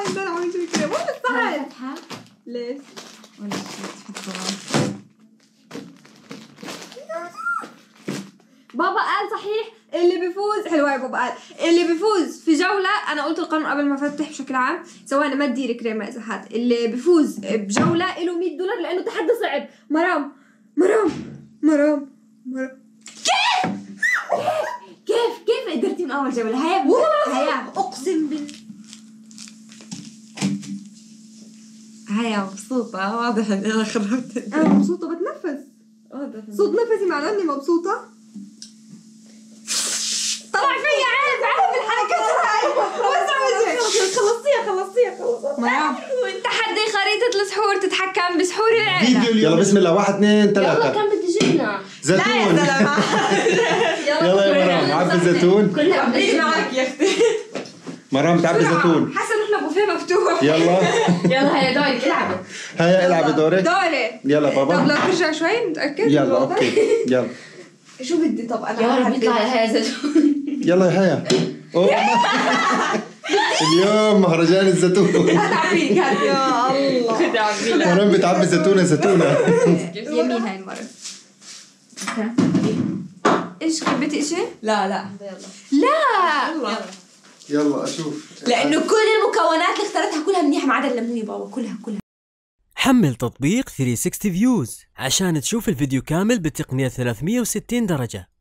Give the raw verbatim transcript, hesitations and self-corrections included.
بدنا نعمل شي كريم وين الصحن؟ فتحة ليش؟ ولا شي بابا قال صحيح اللي بيفوز حلوة يا بابا قال اللي بيفوز في جولة. أنا قلت القانون قبل ما أفتح بشكل عام ثواني ما تديري كريمة إذا حات. اللي بيفوز بجولة له مية دولار لأنه تحدي صعب. مرام مرام مرام مرام كيف؟ كيف كيف قدرتي من أول جولة؟ هيا هيا أقسم بالله هيا مبسوطة واضح إني أنا خربت. أنا مبسوطة بتنفس صوت نفسي معناه إني مبسوطة. طلع فيا عيب عيب الحركات هاي. وسع وجهك خلصتيها خلصتيها خلصتيها. مرام تحدي خريطة السحور تتحكم بسحور العيلة. يلا بسم الله واحد اثنين ثلاثة. يلا كان بدي جبنة زيتون. لا يا زلمة. يلا يا مرام عبي زيتون. كلنا بدنا معك يا أختي. مرام تعبي زيتون. حاسة إنه إحنا بوفيه مفتوح. يلا يلا هيا دورك العبي. هيا العبي دورك. دوري. يلا بابا. طب لو ترجع شوي متأكد؟ يلا اوكي يلا. شو بدي طب أنا؟ يا رب يطلع هيا زيتون. يلا يا هيا. اليوم مهرجان الزيتون. هات عبيك هات. يا الله. خد عبي. مرام بتعبي زيتونة زيتونة. يمين هاي المرة. إيش بدي إشي؟ لا لا لا. يلا اشوف. لأنه كل المكونات اللي اخترتها كلها منيحة ما عدا الليمون يا بابا كلها كلها. حمل تطبيق ثلاثمية وستين فيوز عشان تشوف الفيديو كامل بتقنية ثلاثمية وستين درجة.